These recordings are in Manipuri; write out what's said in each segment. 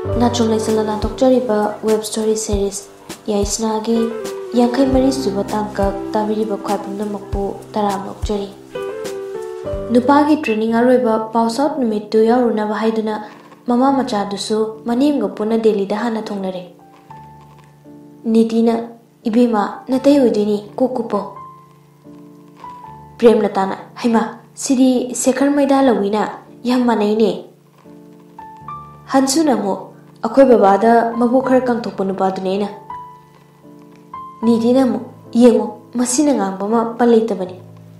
Nachom Leichal Tokchariba Web Story Series Yaisana gi Yangkhei Mari suba tangkak tabiriba khwaipumna makpu taram nokchari. Nupagi training aroiba pausaut numittu yaurunaba haiduna mama macha dusu manimga puna Delhi da hana thongnare. Nitina ibima natai oidini kokupo. Prem latana haima sidi Sekhar maida lawina yam manaine. Hansuna mo akhoi babada mabu khar kangthokpa nupadunena. Nidina mo yengo masina ngangba ma paleitabani.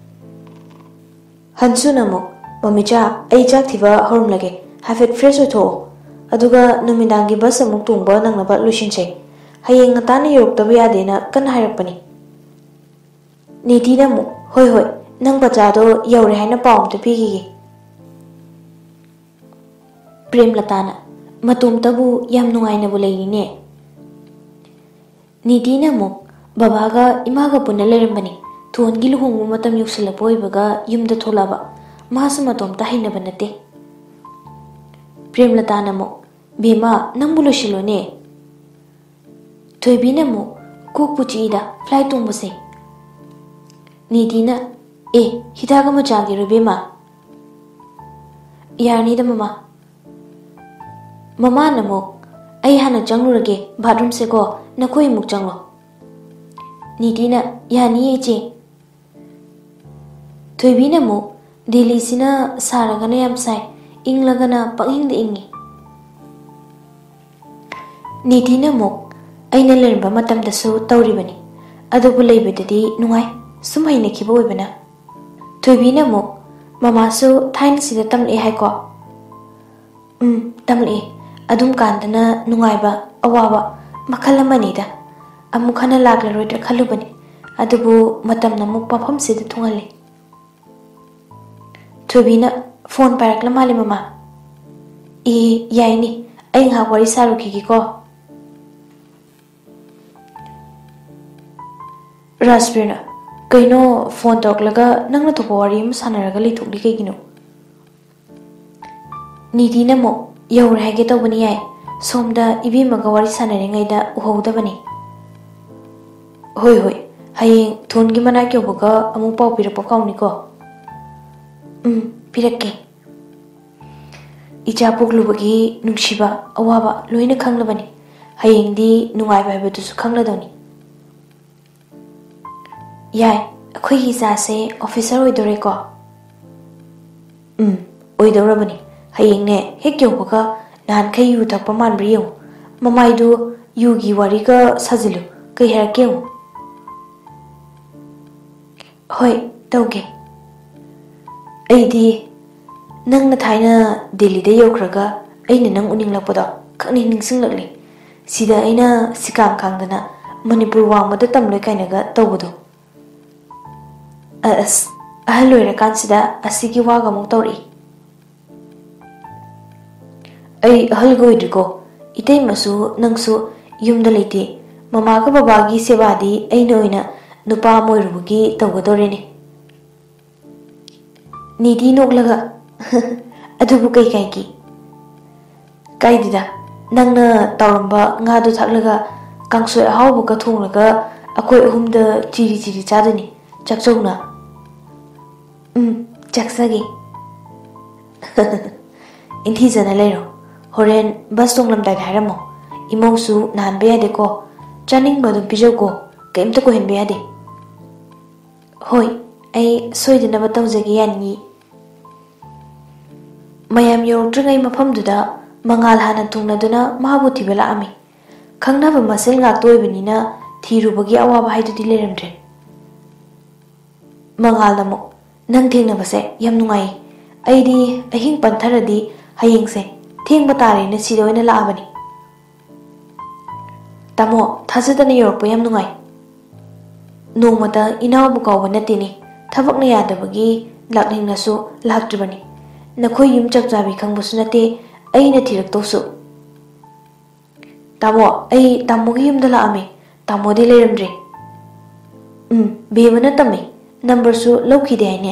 Hansuna mo mamicha ai chak thiba horum lage hafet fresh otho aduga numidangi bus amuk tungba nangnaba lusinse hayeng ngatana yoroktabu yadena kan hairakpani. Nidina mo hoi hoi nang bachado yaure haina pawm ta pigigi. Prem latana matum tabu yam nungaina bu leirine. Nidina mo babaga imaga punna lerambani thongi luhungu matam yuksilapa oibaga yumda tholaba masu matom ta hainaba nate. Prem latana mo bema nangbu losilone. Thoibina mo kokpuchi da flight tungbase. Nidina hidaga machagi rubema. Yarni da mama. Mama namo ai hana changlurage bathroom se ko nakoi muk changlo. Nidina yani eche. Thoibina mo Delhi sina saragana yam sai inglagana panghing de ingi. Nidina mo aina lerba matam da su tawribani adubu leibedadi nungai sumhaina khiba oibana. Thoibina mo mama su thain sida tamle hai ko. Tamle adum kandana nungaiba awaba makhala manida amukhana laglaroida khalubani adubu matamna muk pafam sida thungalle. Thoibina phone parakla mali mama yaini ai nga wari sarukigi ko. Rasbirna kaino phone toklaga nangna thopa wari am sanaraga leithokli kaigino. Nidina mo yaur haige tawbani yai somda ibimaga wari sanaringaida uhowdabani. Hoi hayeng thongi mana kyobaga amu pau pirapa kauni ko. Pirakke. Icha poglubagi nungsiba awaba loina khanglabani hayengdi nungaiba haibatusu khangladawni. Yai akhoi gi jase officer oidore ko. Oidorabani hayengne hek yobaga Yangkhei yu thakpa manbri yong mamaidu yugi wari ka sajilu kai harake yong. Hoi tauge. Aidi nang na thaina Delhi da yokraga aina nang uninglakpado khakni ningsinglakli sida aina sikam khangdana Manipuri wangmada tamloi kainaga tawbado. Ahal loirakansida asigi waga muk tawri. Ai ahal goidriko itay masu nangsu yumda leite mama ka babagi sebadi aina oina nupa moirubugi tawgadorene. Nidi noglaga adubu kai ki kaidida nangna tawramba ngadu thaklaga kangsoi ahawbu ka thonglaga akoi ahumda chiri chadani chakchawna. Chaksagi. Inthi jana lero horen bus tonglamdai hairamo imongsu nahanba yade ko chaningba dum pijau ko kaimta ko henba yade. Hoi ai soidanaba tawjage yani. Mayam yorokdringai mafamduda mangal hana tungnaduna mahabu thiba laami khangnaba masel ngakta oibanina thirubagi awaba haidudi leramdre. Mangal namo nang thengnabase yam nungai aidi ahing pantharadi hayengse thengba tare na sida oina laabani. Tamo thajadana yorokpa yam nungai. Nongmata inawabu kawba natini thabakna yadabagi lakningnasu laktribani. Nakhoi yum chakjabi khangbasu nate aina thiraktosu. Tamo ai tamogi yumda laame tamodi leramdre. Bemana tame number su lawkhide haine.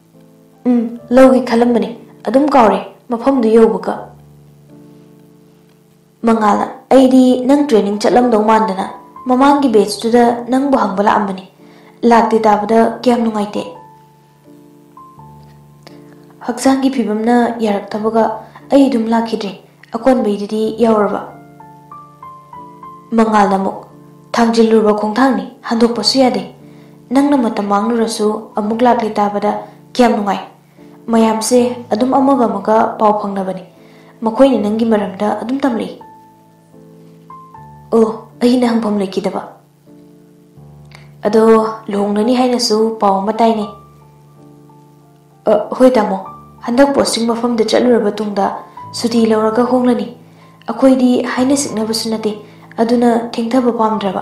Lawgi khalambani adum kawre mafamdu yobuga. Mangala, aidi nang training chatlam dong mandana. Mamangi batch to the nang buhangbala ambani. Lakti tabada kyam nungaite. Haksangi pibamna yarak tabaga ay dum lakidri. Akon baydidi yawarba. Mangal namuk. Tangjilurba kongtangni handok pasuyade. Nang na matamang nurasu amuk lakli tabada kyam nungai. Mayamse adum amaga maga pau phangnabani. Makoy ni nangi maramda adum tamli. Oh, ay na hangpam lekidaba. Ado luhongnani hainasu pau matay ni. Hoy tamo. Handak posting mafam da chaluraba tungda suti lauraga honglani. Akoy di haina siknabasu nate. Aduna tingthaba pamdraba.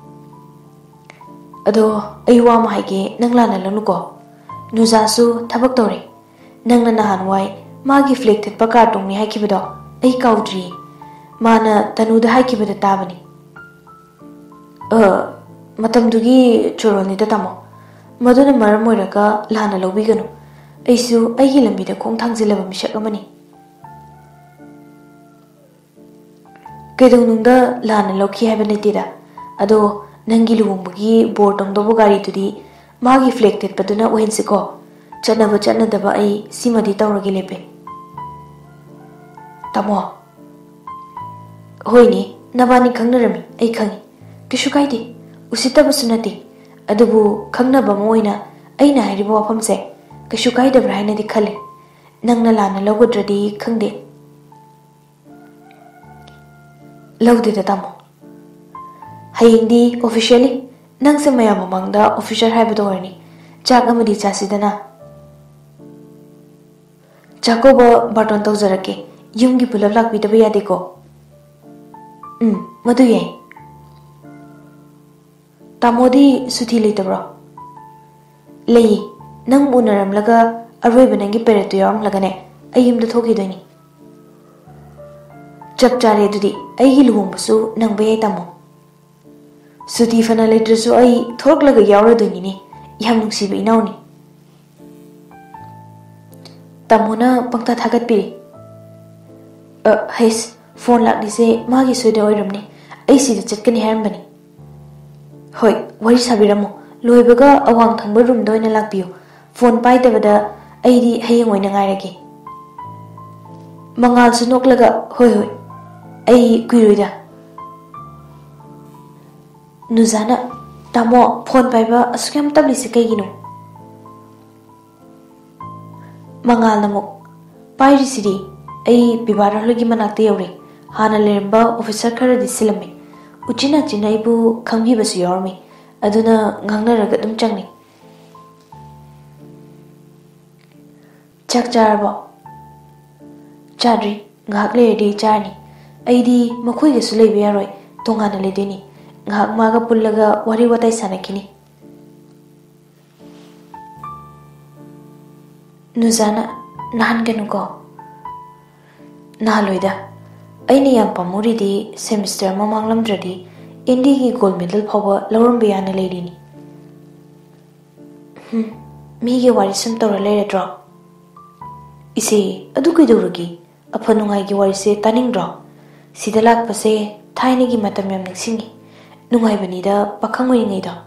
Ado ay wa mahaige nang lana lanuko. Nuzasu thabak tore. Nang na nahanwai magi flected pa kartong ni haikibado ay kaudri. Mana tanuda haikibada tabani. Matamdugi choroni da tamo. Maduna maram moiraga lana lobiganu. Aisu ay hilambida kong thangzilaba misak amani. Kaidong nungda lana loki haiba netida. Ado nangi luhungbagi board tongdobo gari tudi magi flected paduna uhensiko. Chanaba chanadaba ay simadi tauragi lepe. Tamo. Hoy ni nabani khangnarami ay khangi. Kishu kaide usitaba sunati. Adubu khangnaba moina ay na hairiba wafamse. Kishu kaidabra haina di khale. Nangna lana logodradi khangde. Laude da tamo. Hayindi officially nang se maya mamangda official haibado warni. Chak amadi chasidana. Chakoba baton tawjarake. Yumgi pulab lakbidaba yadeko. Madu yai. Tamodi suti leitabra. Lei nang unaramlaga aroiba nangi peretu yaramlagane ayimda thokidoini. Chap chare dudi ay luhungbasu nang bayay tamo. Suti fana leitrasu ay thoklaga yawradoini ni yam nungsiba inawni. Tamona pangta thagat piri. Hais phone lakni se magi soida oiramni ay sida chatkani harambani. Hoi wari sabiramo loibaga awang thangba room doina lakpiyo. Phone paidabada aydi hayeng oina ngairage. Mangal su noklaga hoi ay kuiroida. Nuzana tamo phone paiba asukam tabli se kaigino. Mangal namuk pairi siri ay bibara logi manakte yawre. Hana leramba officer khara di silame. Uchina china ibu khangbi basu yawarmi. Aduna ngangnaraga dum changni. Chak charabo. Chadri ngak lerdi charni. Aidi makhoi ga sulai biyaroi tongana ledeni. Ngak maga pullaga wari watai sanakini. Nuzana nahan ganuko. Nahaloida. Aini yam pamuri di semester mamanglam dradi indi gi gold medal phawa lawram biyana lerini. Mi ge wari sum tawra leredro. Ise adu kuidawragi aphanungai gi wari se taningdro. Sida lakpase thaini gi matam yam ningsingi. Nungai banida pakhangoi ngai da.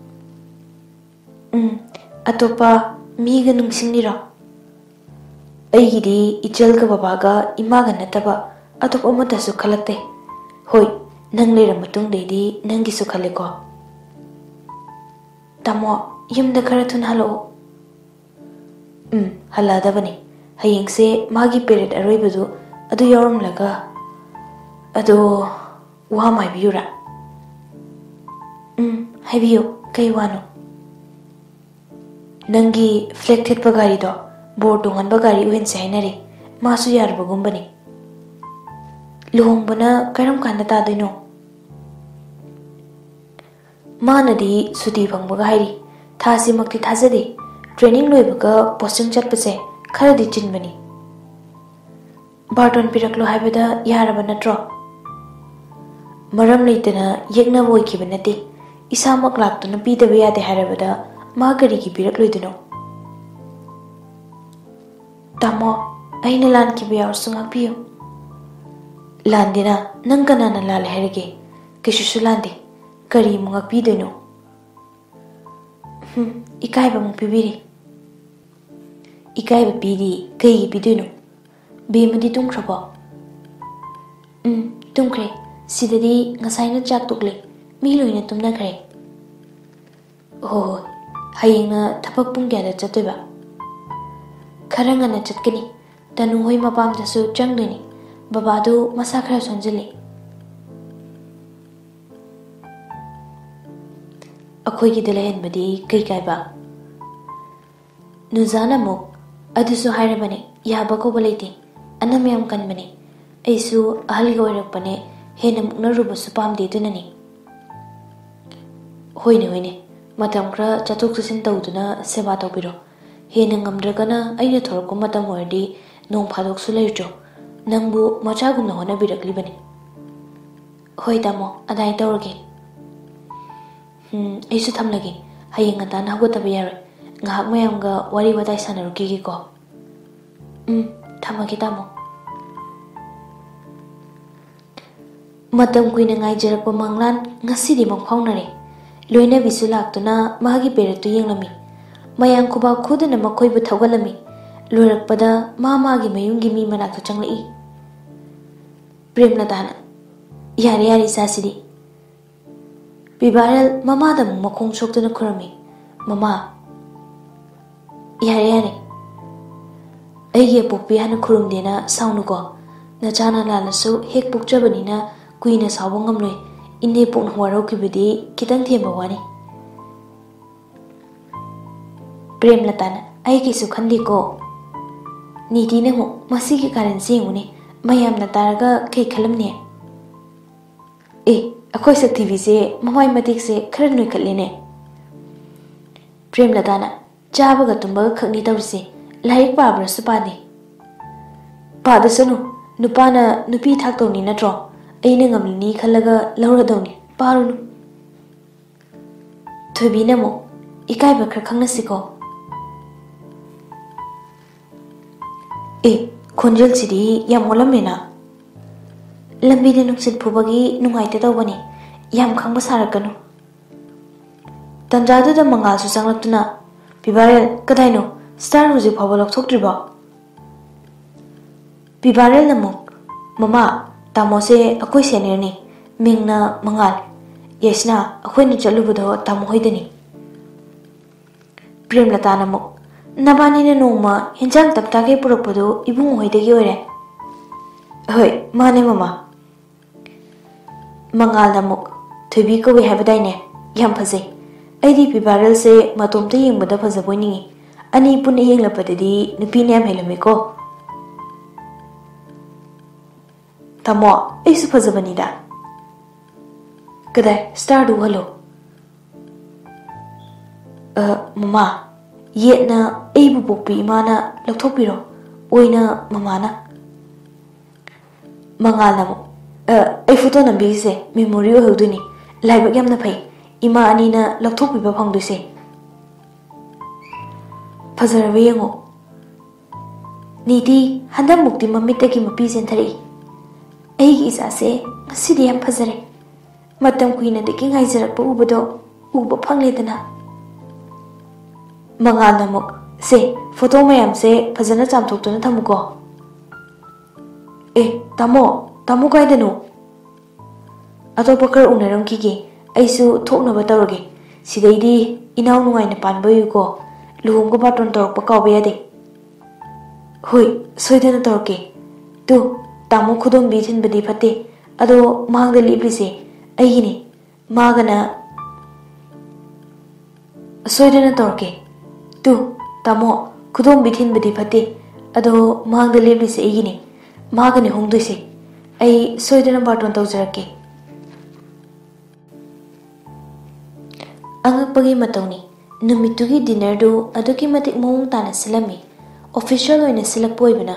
Atopa mi ga nungsingnira. Aigidi ichal ga babaga imaga nataba atop amata su khalakte. Hoi nang lera matung deidi nangi su khaleko. Tamo yumda khara thun halo. Halada bani. Hayeng se magi period aroibadu adu yarum laga. Adu wa mai biura. Haibiyo kai wano. Nangi flected bagari do. Boardungan bagari uhen se hainari. Masu yar bagumbani. Luhongbana karam kanda tadoino. Manadi suti phangbaga hairi. Thasi makti thazade. Training loibaga posting chatpase kharadi chinbani. Barton piraklo haibada yaraba natro. Maram leitana yekna boikiba nate. Isamak laktuna pidaba yade harabada magari ki pirakloiduno. Tamo aina lan ki biya usungak piyo. Landina nang kanana lal herge kishusu lande kari mo ngakpidoino. Ikaiba mo pibiri. Ikaiba pidi kay pidoino. Bemadi tungkrabo. Tungkre sidadi ngasay na jak tukle miloy na tumnakre. Oh, hayeng na tapak pung gyada chatoiba. Karanga na chatkani tanu hoy mapam jasu changdani babadu masakra sonjili. Akoy ki dalayan badi kay kaiba. Nuzana mo adusu hairabane yaba ko baliti anamyam kanbane aisu ahaliga oirakpane hena muknaruba supam de dunani. Hoine matam kra chatok chasin tawduna seba tawbiro. Hena ngamdragana aina thorko matam ordi nong phadok su leirjo. Nangbu machagumna hona biraklibane. Hoi tamo adai tawrage. Aisu thamlage hayeng ngata na hogotaba yaroi. Ngahak mayamga wari watai sanaruki ko. Thamage tamo. Matam kuina ngaijarakpa manglan ngasidi mangphaunare. Loina bisu laktuna mahagi peratu yenglami. Mayang kuba khuduna makoibu thaugalami. Loirakpada magi mayungi mi manakta changlai. Premladana yari sasidi. Bibarel mamada makong soktuna kurami. Mama yari. Aige pokpi hana kurumdena saunuko. Nachana lalasu hek pokjabanina kuina sawa ngamloi. Ine pokna warokibudi kitang themba wani. Premlatana aige su khandiko. Niti namo masigi karan sengune mayam na taraga kay khalamne. Akoy sak TV se mamay matik se khara noi khatlene. Premlatana chabaga tumbaga khakni tawrse laik pabra supade. Padasanu nupana nupi thaktawni natro aina ngamlini khalaga lauradawni parunu. Thobi namo ikaiba khara khangnasiko. Khonjal sidi yam ngolamena. Lambide nungsit phubagi nungaite tawbani yam khangba sarakanu. Tanjadu da mangal su sanglaktuna Bibarel kadaino star huji phaba lokthoktriba. Bibarel namuk mama tamo se akoy senior ni mingna mangal Yaisana akoy na chalubado tamo hoidani. Premlata namuk nabani na noma hinjang taptake purakpado ibung hoidagi oire. Hoi mane mama. Mangal namuk thobi ko we habadaine yam phase. Aidi Bibarel se matomta yengbada phajaboini ani pun yenglapadadi nupi ne am helame ko. Tamo aisu phajabani da. Kadai star du halo. Mama yetna aibu pokpi imana lakthokpiro oina mamana. Mangal namuk ai photo nambi se memory hoduni laibak yamna phai ima anina lakthokpiba phangduse. Phajarabe yengo. Niti handam mukti mamitagi mapi senthari. Aigi isa se ngasidi yam phajare. Matam kuina deki ngaijarakpa ubado uba phangledana. Mangal namuk se photo mayam se phajana chamthoktuna thamuko. Tamo kaidanu. Atopa kar unaram kige aisu thoknaba tawrage. Sidaidi inaw nungaina panbayuko luhongko baton torokpa kawba yade. Hoi soidana torke. Tu tamo khudom bi thinbadi phate ado mangda liplise aigini magana soidana torke. Tu tamo khudom bi thinbadi phate ado mangda liplise aigini magani hongdoise. Ai soidana baton tawjarake. Angakpagi matawni numitugi dinner do aduki matik mong tana silami official oina silakpo oibana.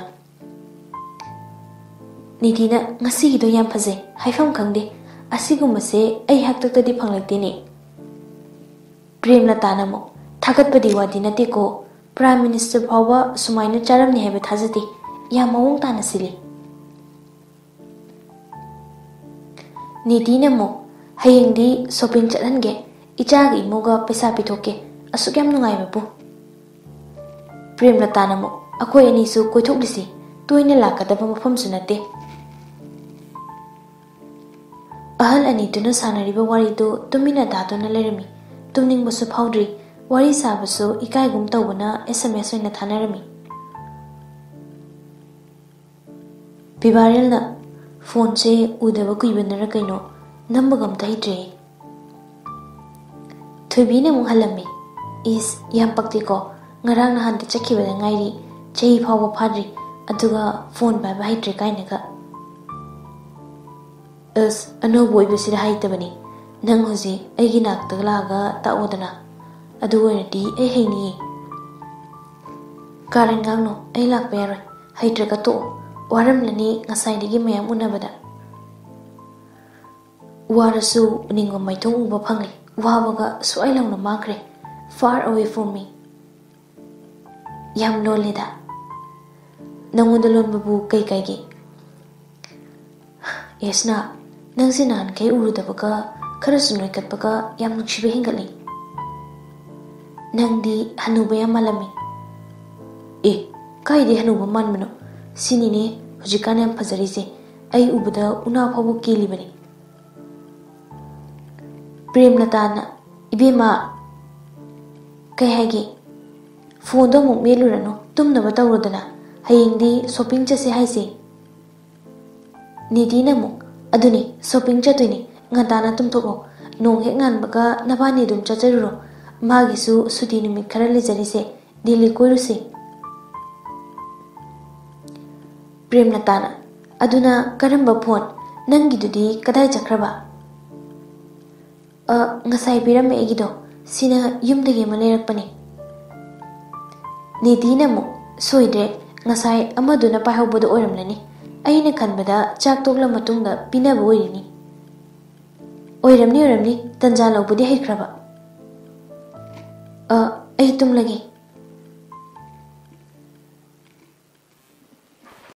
Nidina ngasi do yam phaje haifam khangde asigumase ai haktaktadi phanglakteni. Premlatana namo thagatpadi wadi nate ko prime minister phawa sumaina charamni haiba thajati ya mawong tana sili. Nidina mo, hayengdi shopping chathange, ichagi imoga paisa pithoke, asuk yam nungai babu. Premlata na mo, akoi ani su koithok lisi, toina lakadaba mafam su nate. Ahal ani tuna sanariba wari do tumina dadona lerami, tumning basu phawdri, wari sabasu ikai gum tawbana SMS oina thanarami. Pibarel na phone se udaba kuibanara kaino nambagam tahidre. Thuibina mung halami, is yam pakti ko ngarang nahan ta chakhibada ngairi chehi phawa phadri aduga phone ba bahidre kainaga. As anobo ibasida haitabani nang hoji aigi nakta laga ta odana adu oinati ai heini karan gangno ai lakpa yaroi haitraga to waramlani ngasaidagi mayam unabada warasu ningo maithong uba phangli wabaga suai langna makre far away from me yam lolida nangonda lon babu kai kai gi Yaisana nang sinan kai urudabaga khara sunoi katbaga yam nuksibe hingali nang di hanuba yam malami kai di hanuba manmano sini ne hujikan yam phajari se ai ubada una phabu kelibani Premlata na ibema kai hagi phone do muk melurano tumnaba tawrodana hayengdi shopping chase haise Nidina muk aduni shopping chatoini ngatana tumthoko nong hek ngan baga nabani dum chacharuro magisu suti numit khara lejarise dili koiruse Premlata na aduna karamba phone nangi dudi kadai chakraba ngasai piram egido sina yumdagi maleirakpani Nidina muk soide ngasai amaduna pahawbodo oiramlani aina khanbada chak tokla matungda pinaba oirini oiramni tanja lobudi haikraba ai tumlagi